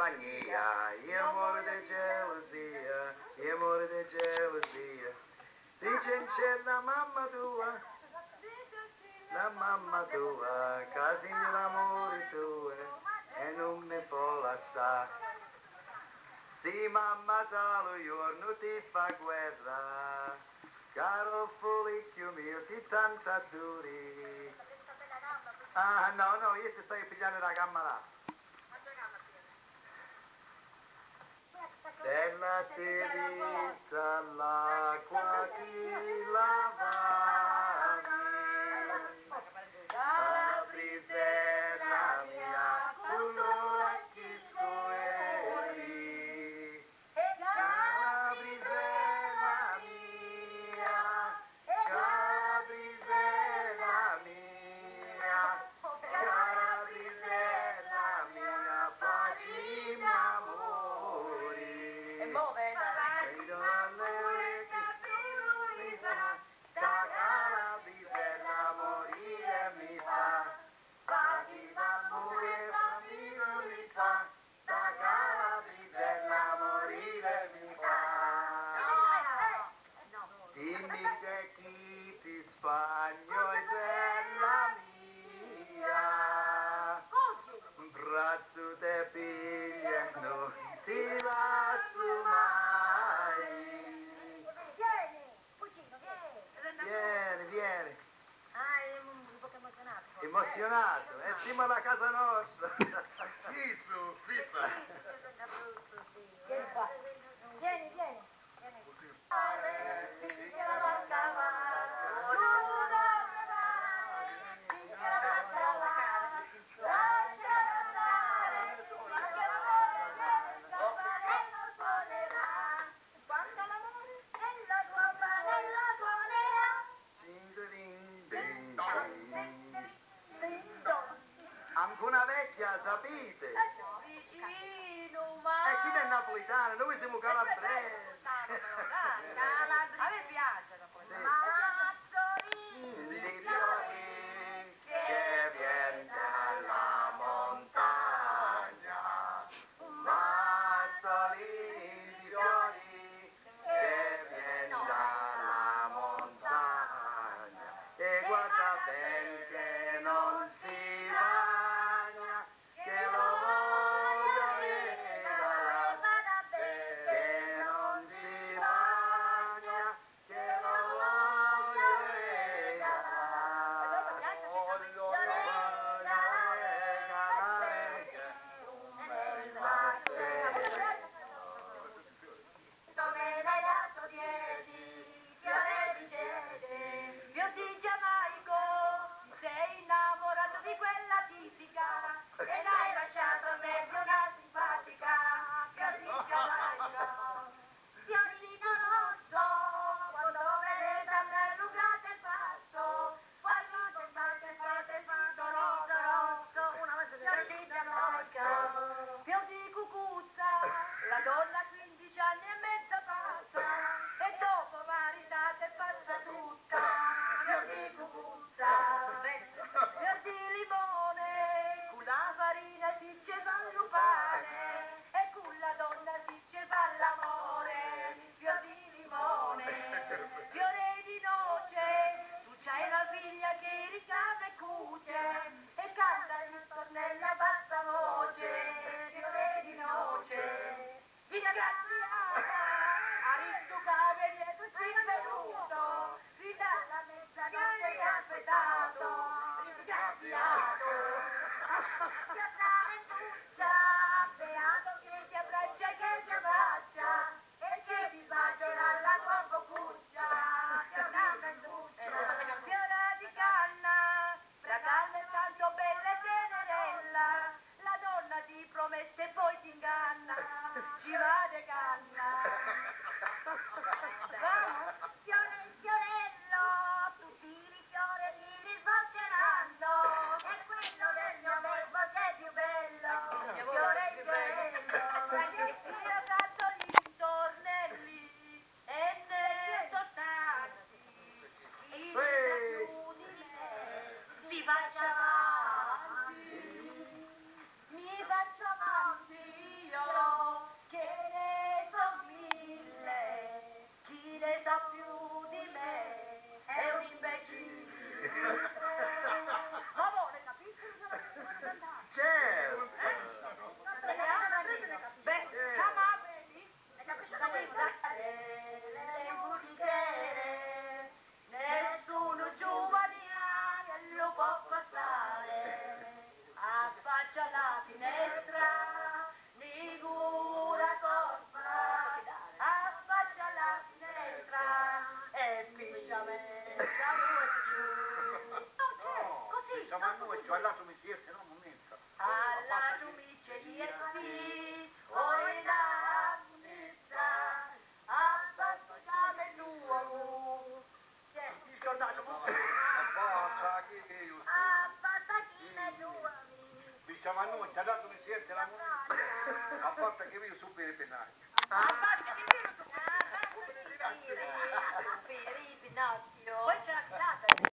compagnia, io muore di gelosia, io muore di gelosia. Dice in cielo la mamma tua, che segna l'amore tuo e non mi può lasciare. Sì, mamma, talo giorno ti fa guerra, caro folicchio mio, ti tanta duri. Ah, no, io ti stai pigliando la gamma là. Della te vita l'acqua ti lavavi, la brisella mia, colora chi sueri, la brisella mia, la brisella mia, la brisella mia, facimi amore. Sta calabrisella morire mi fa, paghi d'amore famiglia mi fa, sta calabrisella morire mi fa. Dimmi che chi ti spagno è bella mia, un braccio te piglia e non ti lascio mai. Vieni. Un po' emozionato. Emozionato, è prima la casa nostra. Fiso, fiffa. Vieni. Anche una vecchia, sapete? Vicino, ma... E chi è napolitano? Noi siamo calabresi. A me piace la Di fiori che vien dalla montagna, mazzolini di fiori che vien dalla montagna, e guarda bene che non si bagna, che lo voglio regalare, che non si bagna, che lo voglio regalare, voglio regalare un bel mazzetto. Me l'hai dato 10 fiore di cece, io di Giamaico, ti sei innamorato di quella tipica e l'hai lasciato a me di una simpatica, fior di Giamaica. Fiorino rosso, quando vedete a me allungate il passo, quando fate il figo rosso, una volta fior di Giamaica, fior di cucuzza, la donna 15 anni e mezza passa, e dopo maritate passa tutta, fior di cucuzza, fior di limone, con la farina si ci fa il pane, e con la donna si ci fa l'amore, fior di limone, fiore di noce, tu c'hai una figlia che ricade e cuce, e canta il stornello a bassa voce, fiore di noce. Gina Graziata, Aristucave è tutti venuto, fino alla mezzanotte che ha aspettato, ringraziato. Piazza Ventuccia, beato che ti abbraccia e che ti abbraccia, e che ti bacerà la tua boccuccia, Piazza Ventuccia. Fiora di canna, la canna è tanto bella e tenerella, la donna ti promette e poi ti inganna, ci va de canna. Vamos, fiorello, tutti i fiorellini sbocceranno, e quello del mio mesmo c'è più bello, fiorello, io canto gli stornelli e ne sostanzi, chi più di me si faccia avanti, mi faccio avanti. volta che io subito il pennaglio. Aspetta di dire tu. Per il Pinocchio. Poi c'è la risata.